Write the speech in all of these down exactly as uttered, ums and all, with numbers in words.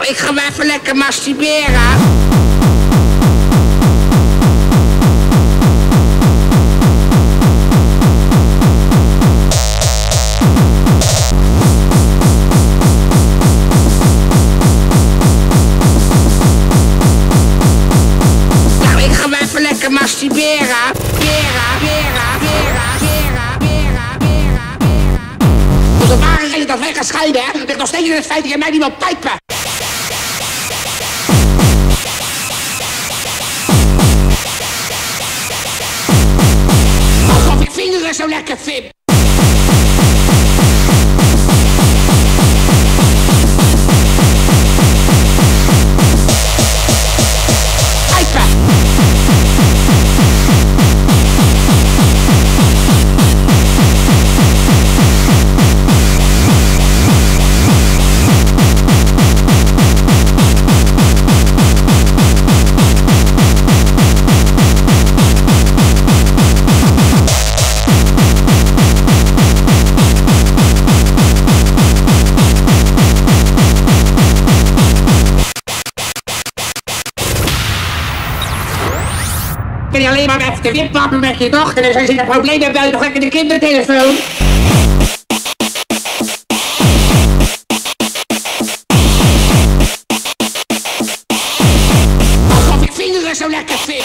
Ik ga wel even lekker masturberen. Nou, ik ga wel even lekker masturberen. Bera, bera, bera, bera, bera, bera, bera. Dus de ware reden dat wij gaan scheiden, hè, ligt nog steeds in het feit dat je mij niet wil pijpen. Alsof ik vingeren zo lekker vind. Kun je alleen maar even de wipklappen met je dochter en als je een probleem hebt, bel je toch lekker de kindertelefoon. Alsof ik vingeren zo lekker vind.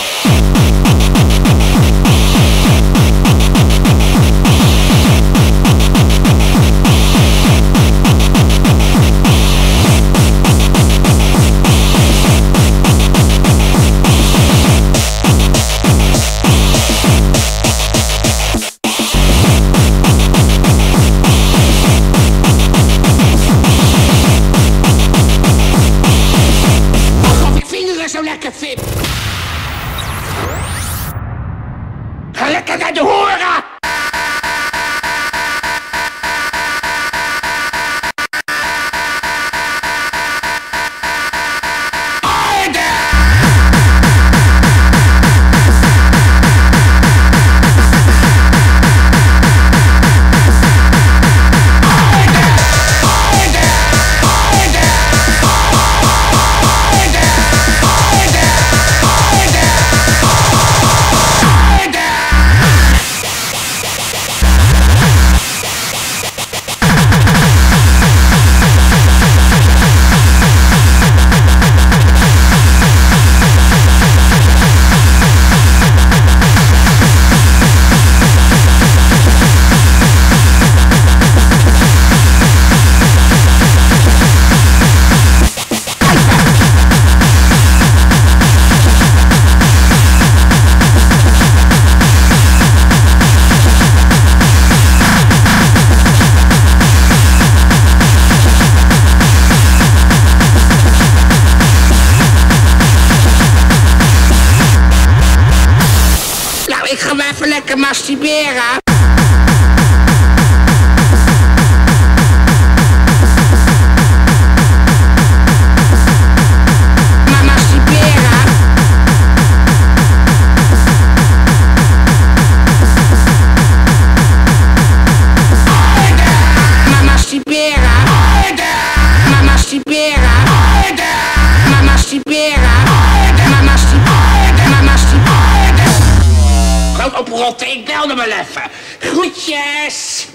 Zo lekker fit. Ga lekker naar de horen! Ik ga wel even lekker masturberen. Maar masturberen. Maar masturberen. Maar masturberen. Maar masturberen. Maar masturberen. Maar masturberen. Groot oprotten, ik belde wel even. Groetjes!